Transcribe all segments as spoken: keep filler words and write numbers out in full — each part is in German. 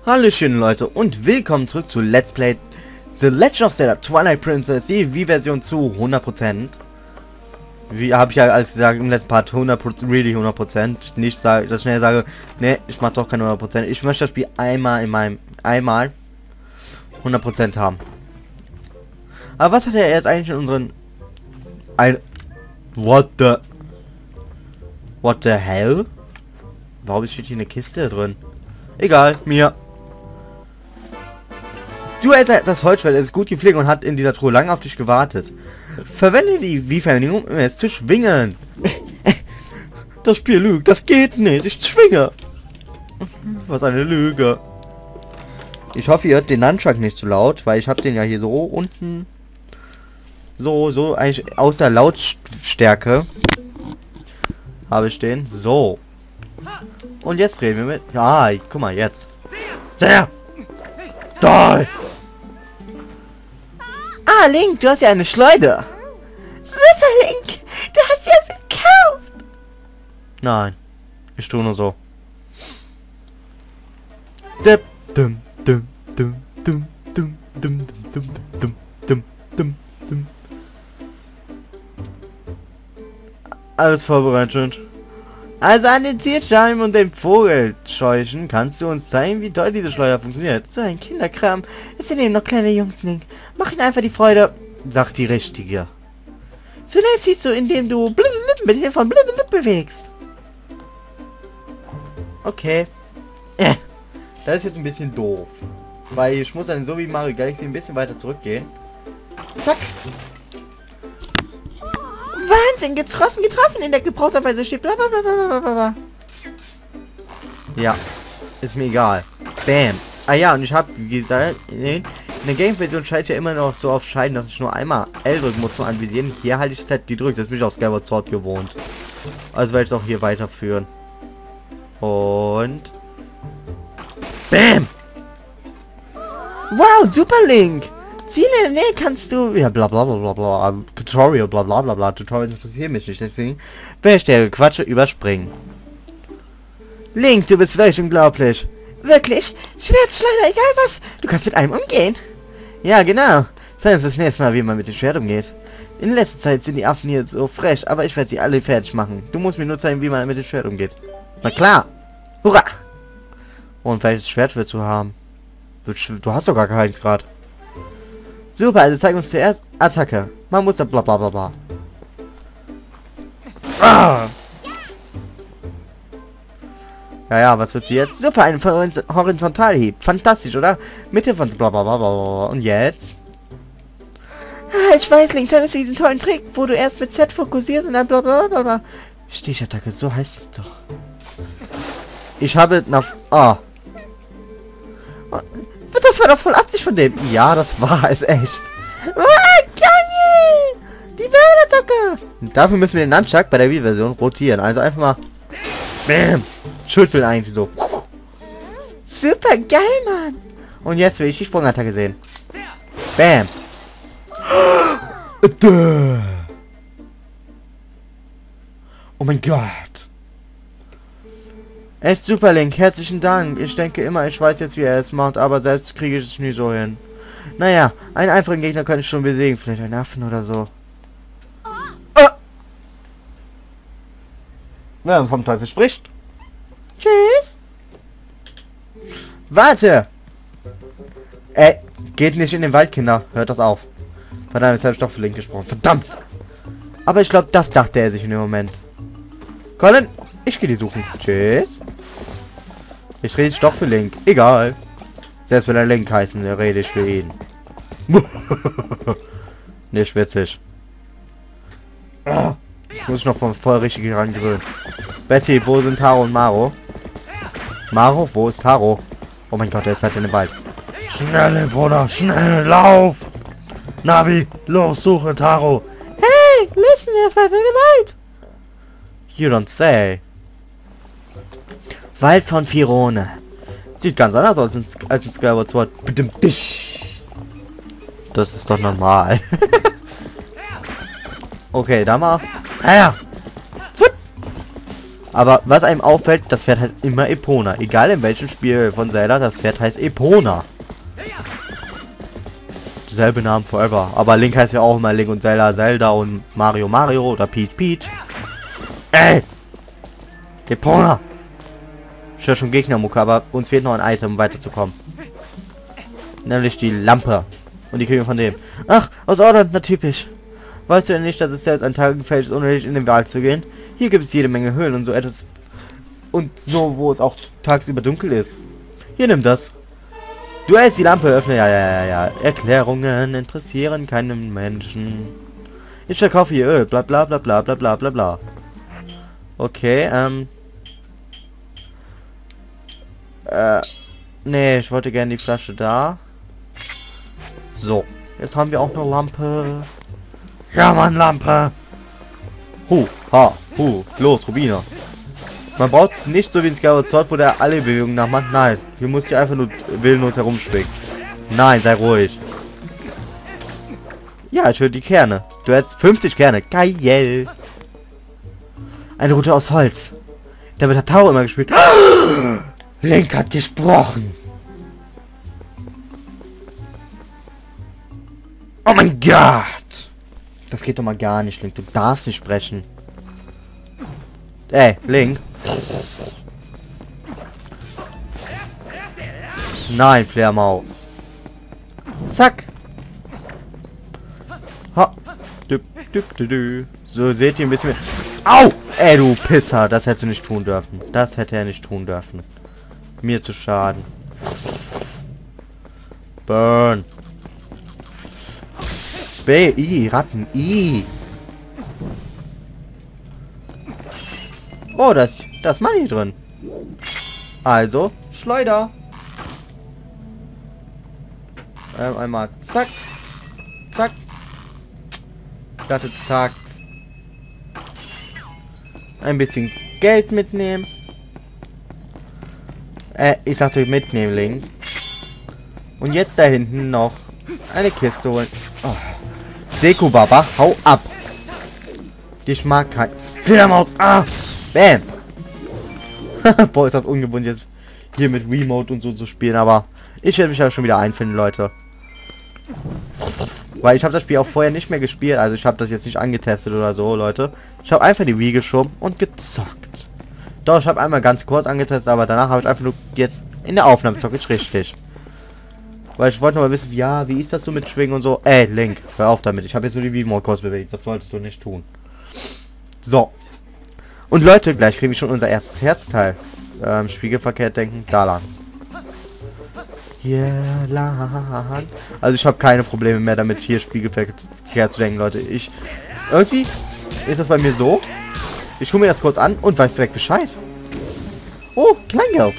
Hallöchen Leute und willkommen zurück zu Let's Play The Legend of Zelda Twilight Princess, die Wii-Version zu hundert Prozent. Wie habe ich ja alles gesagt im letzten Part, hundert Prozent, really hundert Prozent. Nicht, sage, dass ich schnell sage, ne, ich mache doch keine hundert Prozent. Ich möchte das Spiel einmal in meinem, einmal hundert Prozent haben. Aber was hat er jetzt eigentlich in unseren... Ein... What the... What the hell? Warum steht hier eine Kiste drin? Egal, mir. Du hältst das Holzschwert, es ist gut gepflegt und hat in dieser Truhe lange auf dich gewartet. Verwende die Wii-Verwendung, um es zu schwingen. Das Spiel lügt, das geht nicht, ich schwinge. Was eine Lüge. Ich hoffe, ihr hört den Nunchuck nicht zu laut, weil ich habe den ja hier so unten. So, so eigentlich aus der Lautstärke. Habe ich den. So. Und jetzt reden wir mit... Ah, guck mal, jetzt. Sehr! Da! Ah, Link, du hast ja eine Schleuder. Super, Link! Du hast ja sie gekauft! Nein. Ich tue nur so. Dum, dum, dum, dum, dum, dum, dum, dum, dum, dum, dum, dum. Alles vorbereitet. Also an den Zielscheiben und dem Vogelscheuchen kannst du uns zeigen, wie toll diese Schleuder funktioniert. So ein Kinderkram. Es sind eben noch kleine Jungs, Link. Mach ihnen einfach die Freude, sagt die Richtige. Zunächst siehst du, indem du mit Hilfe von bewegst. Okay. Äh, das ist jetzt ein bisschen doof. Weil ich muss dann so wie Mario Galaxy ein bisschen weiter zurückgehen. Zack. Wahnsinn, getroffen, getroffen, in der Gebrauchsanweisung steht bla bla bla bla bla bla. Ja, ist mir egal. Bam. Ah ja, und ich habe, wie gesagt, in der Game-Version schaltet ja immer noch so auf Scheiden, dass ich nur einmal L drücken muss zum Anvisieren. Hier halte ich Z gedrückt, das bin ich aus Skyward Sword gewohnt. Also werde ich es auch hier weiterführen. Und... Bam! Wow, super Link! Ziele in der Nähe kannst du... Ja, bla bla bla bla bla. Tutorial, bla bla bla bla. Tutorial interessiert mich nicht, deswegen werde ich der Quatsche überspringen. Link, du bist wirklich unglaublich. Wirklich? Schwertschleider, egal was. Du kannst mit einem umgehen. Ja, genau. Sei uns das nächste Mal, wie man mit dem Schwert umgeht. In letzter Zeit sind die Affen hier so frech, aber ich werde sie alle fertig machen. Du musst mir nur zeigen, wie man mit dem Schwert umgeht. Na klar. Hurra! Und welches Schwert willst du haben? Du hast doch gar keins gerade. Super, also zeig uns zuerst Attacke. Man muss da bla bla bla bla. Ah! Ja, ja, was willst du jetzt? Super, ein Horizontalhieb. Fantastisch, oder? Mitte von bla bla bla bla. Und jetzt? Ah, ich weiß, links ist diesen tollen Trick, wo du erst mit Z fokussierst und dann bla bla bla bla. Stichattacke, so heißt es doch. Ich habe nach... Ah. Das war doch voll Absicht von dem. Ja, das war es echt. Ah, geil! Die Wärmeattacke! Dafür müssen wir den Nunchuck bei der Wii-Version rotieren. Also einfach mal... Bam! Schütteln eigentlich so. Super geil, Mann! Und jetzt will ich die Sprungattacke sehen. Bam! Oh mein Gott! Echt super, Link. Herzlichen Dank. Ich denke immer, ich weiß jetzt, wie er es macht, aber selbst kriege ich es nie so hin. Naja, einen einfachen Gegner kann ich schon besiegen. Vielleicht einen Affen oder so. Oh. Wer ja, vom Teufel spricht. Tschüss. Warte. Ey, geht nicht in den Wald, Kinder. Hört das auf. Verdammt, jetzt habe ich doch für Link gesprochen. Verdammt. Aber ich glaube, das dachte er sich in dem Moment. Colin, ich gehe die suchen. Tschüss. Ich rede doch für Link. Egal. Selbst wenn er Link heißen, rede ich für ihn. Nicht witzig. Ich muss noch vom voll richtig ran gewöhnen. Betty, wo sind Taro und Maro? Maro, wo ist Taro? Oh mein Gott, der ist weiter in den Wald. Schnell, Bruder, schnell, lauf! Navi, los, suche Taro. Hey, listen, er ist weiter in den Wald. You don't say. Wald von Firone. Sieht ganz anders aus als in Skyward Sword. Das ist doch normal. Okay, da mal. Ja. Aber was einem auffällt, das Pferd heißt immer Epona. Egal in welchem Spiel von Zelda, das Pferd heißt Epona. Selbe Namen forever. Aber Link heißt ja auch immer Link und Zelda Zelda und Mario Mario oder Peach Peach. Ey! Epona! Ich höre schon Gegnermucke, aber uns fehlt noch ein Item, um weiterzukommen. Nämlich die Lampe. Und die kriegen wir von dem. Ach, aus Ordnung, na typisch. Weißt du denn nicht, dass es selbst an Tagen gefällt ist, unnötig in den Wald zu gehen? Hier gibt es jede Menge Höhlen und so etwas. Und so, wo es auch tagsüber dunkel ist. Hier, nimm das. Du hältst die Lampe öffnen. Ja, ja, ja, ja. Erklärungen interessieren keinen Menschen. Ich verkaufe hier Öl. Bla bla bla bla bla bla bla bla. Okay, ähm. Äh. Nee, ich wollte gerne die Flasche da. So. Jetzt haben wir auch eine Lampe. Ja, Mann, Lampe. Hu, ha, hu. Los, Rubina. Man braucht nicht so wie in Skyward Sword, wo der alle Bewegungen nachmacht. Nein, hier musst du einfach nur willenlos herumschwingen. Nein, sei ruhig. Ja, ich will die Kerne. Du hättest fünfzig Kerne. Geil. Eine Route aus Holz. Damit hat Taro immer gespielt. Link hat gesprochen. Oh mein Gott. Das geht doch mal gar nicht, Link. Du darfst nicht sprechen. Ey, Link. Nein, Fledermaus. Zack. Ha. Düpp, düpp, dü, dü. So, seht ihr ein bisschen mehr. Au! Ey, du Pisser. Das hättest du nicht tun dürfen. Das hätte er nicht tun dürfen. Mir zu schaden. Burn. B, I, Ratten, I. Oh, das, das ist Money drin. Also, Schleuder. Ähm, einmal zack. Zack. Ich sagte zack. Ein bisschen Geld mitnehmen. Äh, ich sagte mitnehmen, Link. Und jetzt da hinten noch eine Kiste holen. Oh. Deko Baba, hau ab. Ich mag kein Fledermaus. Ah! Bam! Boah, ist das ungewohnt jetzt hier mit Remote und so zu spielen, aber ich werde mich ja schon wieder einfinden, Leute. Weil ich habe das Spiel auch vorher nicht mehr gespielt, also ich habe das jetzt nicht angetestet oder so, Leute. Ich habe einfach die Wii geschoben und gezockt. Doch, ich habe einmal ganz kurz angetestet, aber danach habe ich einfach nur jetzt in der Aufnahme zockt, richtig. Weil ich wollte noch mal wissen, ja, wie ist das so mit Schwingen und so. Ey, Link, hör auf damit. Ich habe jetzt nur die Wii-Mode kurz bewegt. Das solltest du nicht tun. So. Und Leute, gleich kriegen wir schon unser erstes Herzteil. Ähm, spiegelverkehrt denken. Da lang. Hier lang. Also ich habe keine Probleme mehr damit, hier spiegelverkehrt zu denken, Leute. Ich... Irgendwie ist das bei mir so. Ich schaue mir das kurz an und weiß direkt Bescheid. Oh, Kleingeld.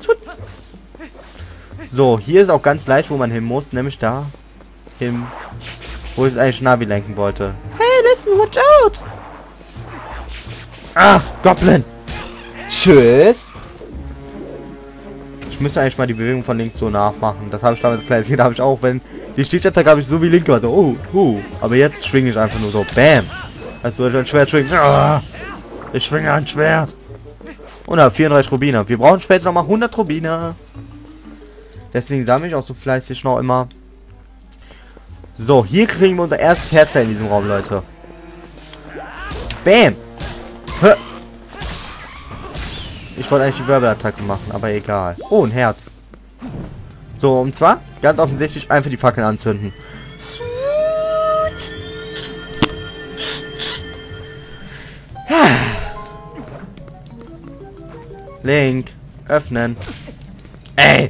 So, hier ist auch ganz leicht, wo man hin muss, nämlich da hin, wo ich eigentlich Navi lenken wollte. Hey, listen, watch out! Ah, Goblin! Tschüss! Ich müsste eigentlich mal die Bewegung von Link so nachmachen. Das habe ich damals kleines Kind, habe ich auch, wenn die Stichattacke habe ich so wie Link hatte. Oh, oh. Aber jetzt schwinge ich einfach nur so. Bam! Als würde ich ein Schwert schwingen. Ah, ich schwinge ein Schwert. Und habe vierunddreißig Rubine. Wir brauchen später noch mal hundert Rubine. Deswegen sammle ich auch so fleißig noch immer. So, hier kriegen wir unser erstes Herz in diesem Raum, Leute. Bam! Hä? Ich wollte eigentlich die Wirbelattacke machen, aber egal. Oh, ein Herz. So, und zwar, ganz offensichtlich, einfach die Fackeln anzünden. Sweet. Link, öffnen. Ey!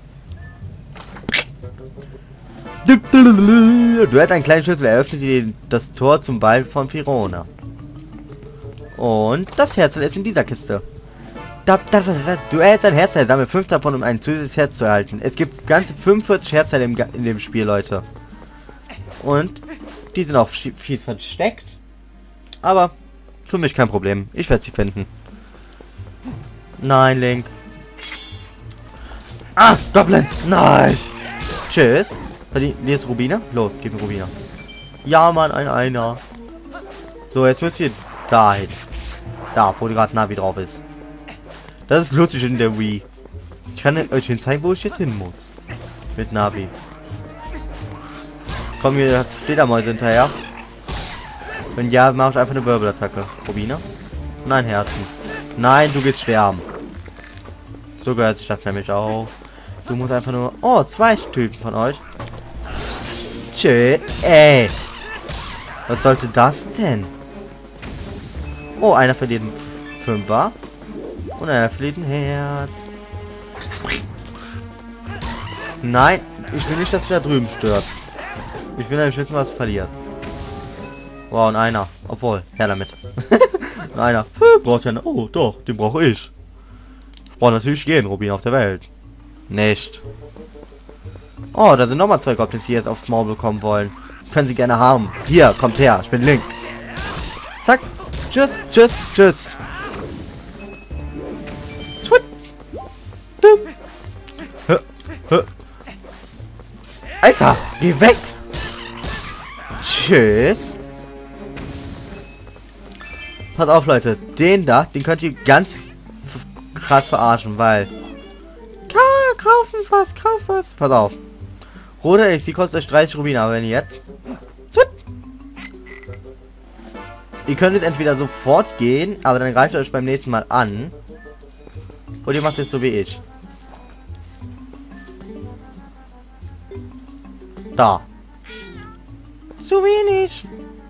Du hast einen kleinen Schlüssel, eröffnet dir das Tor zum Wald von Firona. Und das Herz ist in dieser Kiste. Du erhältst ein Herzteil, sammle fünf davon, um ein zusätzliches Herz zu erhalten. Es gibt ganze fünfundvierzig Herzteile im, in dem Spiel, Leute. Und die sind auch fies versteckt. Aber für mich kein Problem. Ich werde sie finden. Nein, Link. Ah, Goblin! Nein! Tschüss. Hier ist Rubina. Los, gib mir Rubina. Ja, Mann, ein Einer. So, jetzt müsst ihr dahin. Da, wo gerade Navi drauf ist. Das ist lustig in der Wii. Ich kann euch hin zeigen, wo ich jetzt hin muss. Mit Navi. Kommen mir das Fledermäuse hinterher? Wenn ja, mache ich einfach eine Wirbelattacke. Rubine? Nein, Herzen. Nein, du gehst sterben. So gehört sich das nämlich auch. Du musst einfach nur... Oh, zwei Typen von euch. Tschö, ey. Was sollte das denn? Oh, einer verliert einen Fünfer. Und einer verliert ein Herz. Nein, ich will nicht, dass du da drüben stirbst. Ich will nämlich wissen, was du verlierst. Wow, und einer. Obwohl, her damit. Und einer. Braucht ja... Oh, doch, den brauche ich. Ich brauche natürlich jeden Rubin auf der Welt. Nicht. Oh, da sind nochmal zwei Goblins, die jetzt aufs Maul bekommen wollen. Können sie gerne haben. Hier, kommt her. Ich bin Link. Zack. Tschüss, tschüss, tschüss. Swit. Hö, hö. Alter, geh weg. Tschüss. Pass auf, Leute. Den da, den könnt ihr ganz krass verarschen, weil... Kaufen was, kauf was. Pass auf. Roter Elixir kostet euch dreißig Rubine, aber wenn ihr jetzt... Ihr könnt jetzt entweder sofort gehen, aber dann greift ihr euch beim nächsten Mal an. Oder ihr macht es so wie ich. Da. Zu wenig.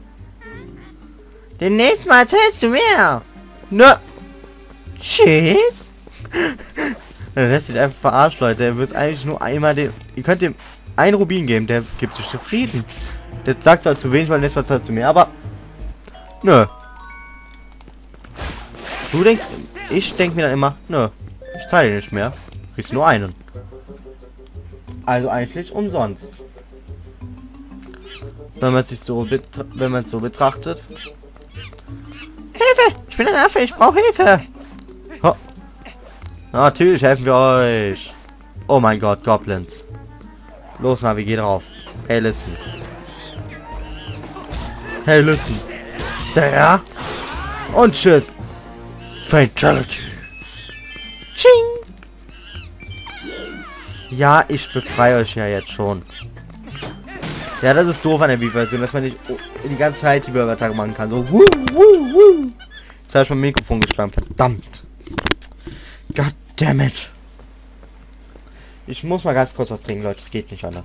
Den nächsten Mal erzählst du mehr. Ne. Tschüss. Dann lässt sich einfach verarscht, Leute. Er wird eigentlich nur einmal den... Ihr könnt ihm einen Rubin geben, der gibt sich zufrieden. Der sagt zwar zu wenig, weil nächstes Mal sagt zu mir, aber... Nö. Du denkst... Ich denke mir dann immer, nö. Ich teile nicht mehr. Kriegst nur einen. Also eigentlich umsonst. Wenn man sich so... Wenn man es so betrachtet. Hilfe! Ich bin ein Affe, ich brauche Hilfe! Oh. Natürlich helfen wir euch. Oh mein Gott, Goblins. Los, Navi, geh drauf. Hey, listen. Hey, listen. Der. Und tschüss. Fatality. Ching. Ja, ich befreie euch ja jetzt schon. Ja, das ist doof an der Wii-Version, dass man nicht die ganze Zeit die Übertragung machen kann. So, wuh, wuh, wuh. Jetzt habe ich mein Mikrofon geschlagen. Verdammt. God damn it. Ich muss mal ganz kurz was trinken, Leute. Es geht nicht anders.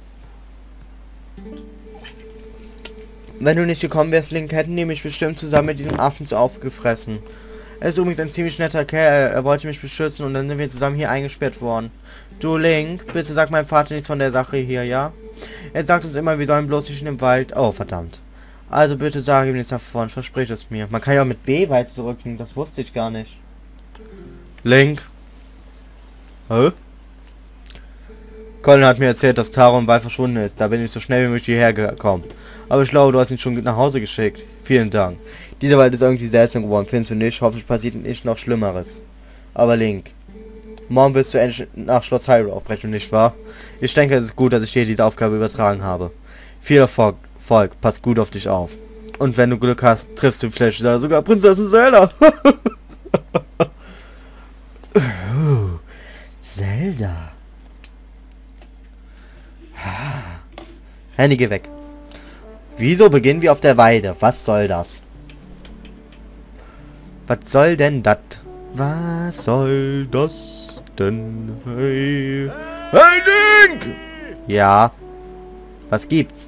Wenn du nicht gekommen wärst, Link, hätten die mich bestimmt zusammen mit diesem Affen zu aufgefressen. Er ist übrigens ein ziemlich netter Kerl. Er wollte mich beschützen und dann sind wir zusammen hier eingesperrt worden. Du, Link, bitte sag meinem Vater nichts von der Sache hier, ja? Er sagt uns immer, wir sollen bloß nicht in den Wald... Oh, verdammt. Also bitte sag ihm nichts davon. Versprich es mir. Man kann ja auch mit B weit drücken. Das wusste ich gar nicht. Link. Hä? Colin hat mir erzählt, dass Taro im Wald verschwunden ist. Da bin ich so schnell wie möglich hierher gekommen. Aber ich glaube, du hast ihn schon nach Hause geschickt. Vielen Dank. Dieser Wald ist irgendwie seltsam geworden, findest du nicht? Hoffentlich passiert nicht noch Schlimmeres. Aber Link, morgen wirst du endlich nach Schloss Hyrule aufbrechen, nicht wahr? Ich denke, es ist gut, dass ich dir diese Aufgabe übertragen habe. Viel Erfolg, Volk, pass gut auf dich auf. Und wenn du Glück hast, triffst du vielleicht sogar Prinzessin Zelda. uh, Zelda. Handy, geh weg. Wieso beginnen wir auf der Weide? Was soll das? Was soll denn das? Was soll das denn? Hey, hey Link! Ja. Was gibt's?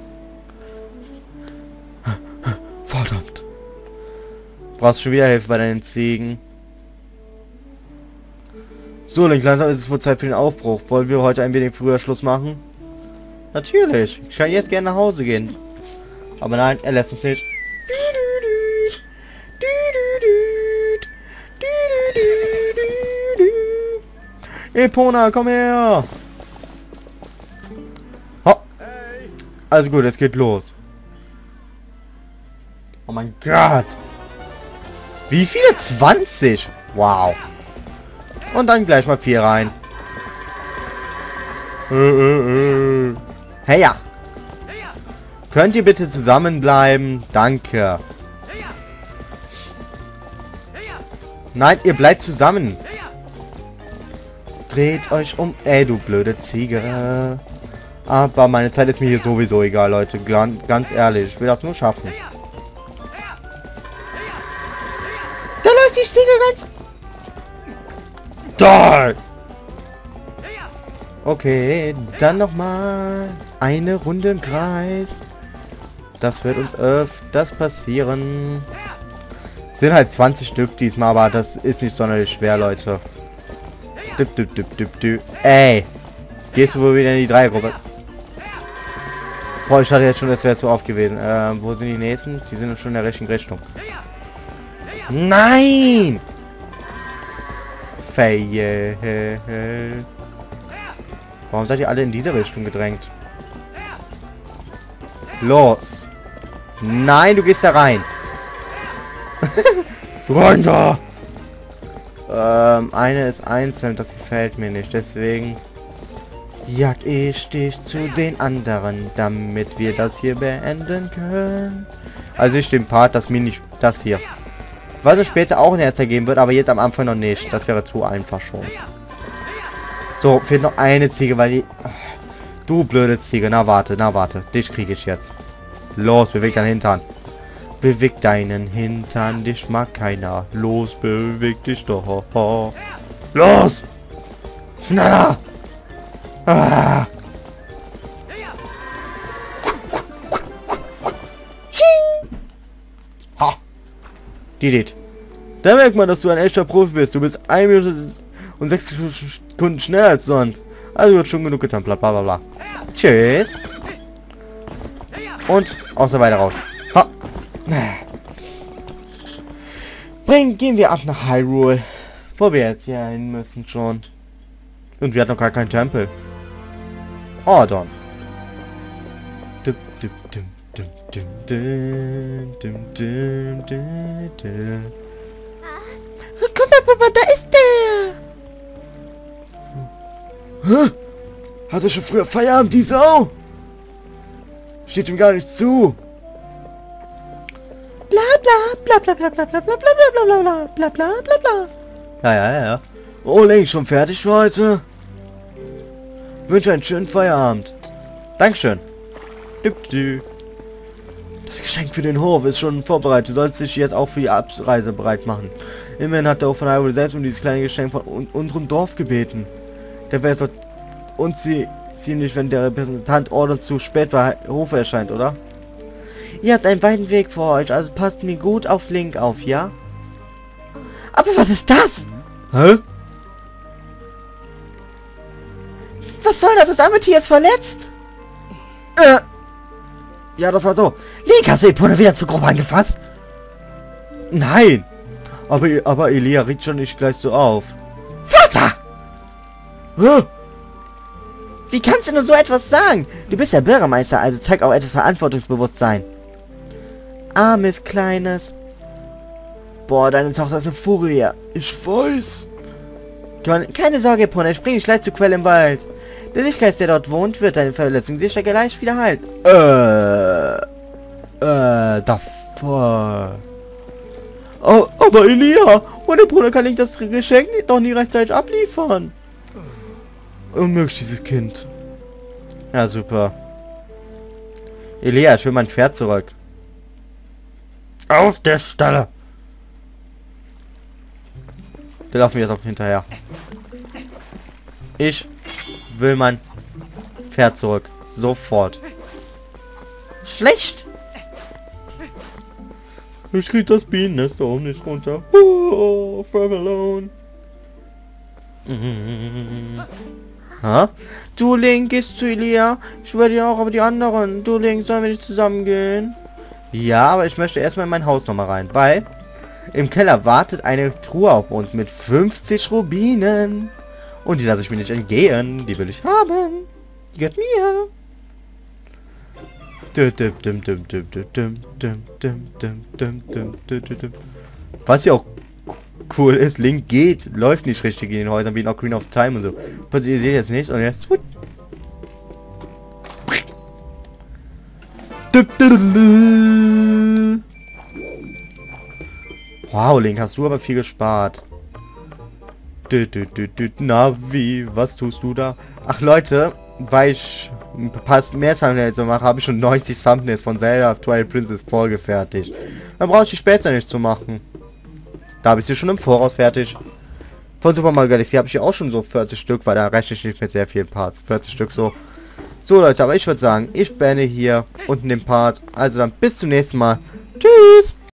Verdammt. Brauchst schon wieder Hilfe bei deinen Ziegen? So, Link, langsam ist es wohl Zeit für den Aufbruch. Wollen wir heute ein wenig früher Schluss machen? Natürlich. Ich kann jetzt gerne nach Hause gehen. Aber nein, er lässt uns nicht. Epona, komm her! Ho. Also gut, es geht los. Oh mein Gott! Wie viele? zwanzig? Wow. Und dann gleich mal vier rein. Äh, äh, äh. Hey ja! Könnt ihr bitte zusammenbleiben? Danke. Nein, ihr bleibt zusammen. Dreht euch um. Ey, du blöde Ziege. Aber meine Zeit ist mir hier sowieso egal, Leute. Ganz ehrlich, ich will das nur schaffen. Da läuft die Ziege ganz... Da! Okay, dann nochmal eine Runde im Kreis. Das wird uns öfters passieren. Sind halt zwanzig Stück diesmal, aber das ist nicht sonderlich schwer, Leute. Dip, dip, dip, dip, dip. Ey! Gehst du wohl wieder in die Dreiergruppe? Boah, ich hatte jetzt schon, das wäre zu oft gewesen. Ähm, wo sind die nächsten? Die sind schon in der richtigen Richtung. Nein! Fail. Warum seid ihr alle in diese Richtung gedrängt? Los! Nein, du gehst da rein! Rein da! Ähm, eine ist einzeln, das gefällt mir nicht, deswegen jag ich dich zu den anderen, damit wir das hier beenden können. Also ich den Part, das Mini, das hier. Was es später auch in der Zeit geben wird, aber jetzt am Anfang noch nicht. Das wäre zu einfach schon. So, fehlt noch eine Ziege, weil die... Ach, du blöde Ziege, na warte, na warte. Dich kriege ich jetzt. Los, beweg deinen Hintern. Beweg deinen Hintern, dich mag keiner. Los, beweg dich doch. Los! Schneller! Ah. Ha! Didit. Da merkt man, dass du ein echter Profi bist. Du bist ein Minute und sechs Sekunden schneller als sonst. Also wird schon genug getan. Bla bla bla bla. Tschüss. Und aus der Weide raus. Ha! Bringen, gehen wir ab nach Hyrule. Wo wir jetzt hier hin müssen schon. Und wir hatten noch gar keinen Tempel. Oh, dann. Guck mal, Papa, da ist der. Hä? Hatte schon früher Feierabend, die Sau? Steht ihm gar nicht zu. Bla bla bla bla bla bla bla bla bla bla bla bla bla bla bla. Ja, ja, ja, ja. Oh, Link, schon fertig für heute? Wünsche einen schönen Feierabend. Dankeschön. Das Geschenk für den Hof ist schon vorbereitet. Du sollst dich jetzt auch für die Abreise bereit machen. Immerhin hat der Hof von Hyrule selbst um dieses kleine Geschenk von un unserem Dorf gebeten. Der wäre es doch uns ziemlich, wenn der Repräsentant Orden zu spät bei Hof erscheint, oder? Ihr habt einen weiten Weg vor euch, also passt mir gut auf Link auf, ja? Aber was ist das? Hä? Was soll das? Das arme Tier ist verletzt. Äh. Ja, das war so. Link, hast du Epona wieder zur Gruppe angefasst? Nein. Aber, aber Elia regt schon nicht gleich so auf. Vater! Hä? Wie kannst du nur so etwas sagen? Du bist der Bürgermeister, also zeig auch etwas Verantwortungsbewusstsein. Armes Kleines. Boah, deine Tochter ist eine Furie. Ich weiß. Keine Sorge, Epona, ich bring dich gleich zur Quelle im Wald. Der Lichtgeist, der dort wohnt, wird deine Verletzung sicher gleich wieder heilen. Äh. Äh, davor. Oh, aber Elia, ohne Bruder kann ich das Geschenk doch nie rechtzeitig abliefern. Unmöglich, dieses Kind. Ja, super. Elia, ich will mein Pferd zurück. Auf der Stelle. Wir laufen jetzt auf hinterher. Ich will mein Pferd zurück. Sofort. Schlecht. Ich krieg das Bienennest da oben nicht runter. Oh, forever alone. Mm. Ha? Du Link, gehst zu Elia. Ich werde ja auch, aber die anderen. Du Link, sollen wir nicht zusammen gehen? Ja, aber ich möchte erstmal in mein Haus nochmal rein, weil im Keller wartet eine Truhe auf uns mit fünfzig Rubinen. Und die lasse ich mir nicht entgehen. Die will ich haben. Die gehört mir. Was ja auch cool ist, Link geht, läuft nicht richtig in den Häusern, wie in Ocarina of Time und so. Was ihr seht jetzt nicht und jetzt... Wow, Link, hast du aber viel gespart. Dü, dü, dü, dü. Na, wie? Was tust du da? Ach, Leute, weil ich ein paar mehr Thumbnails mache, habe ich schon neunzig Thumbnails von Zelda Twilight Princess vorgefertigt. Dann brauche ich die später nicht zu machen. Da habe ich sie schon im Voraus fertig. Von Super Mario Galaxy habe ich ja auch schon so vierzig Stück, weil da rechne ich nicht mit sehr vielen Parts. vierzig Stück so. So Leute, aber ich würde sagen, ich beende hier unten den Part. Also dann bis zum nächsten Mal. Tschüss!